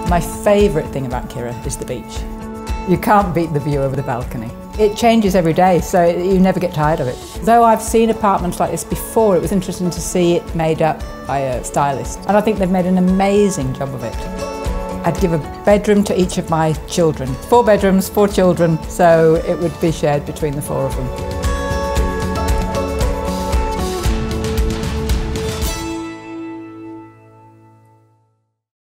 My favourite thing about Kirra is the beach. You can't beat the view over the balcony. It changes every day, so you never get tired of it. Though I've seen apartments like this before, it was interesting to see it made up by a stylist. And I think they've made an amazing job of it. I'd give a bedroom to each of my children. 4 bedrooms, 4 children, so it would be shared between the 4 of them.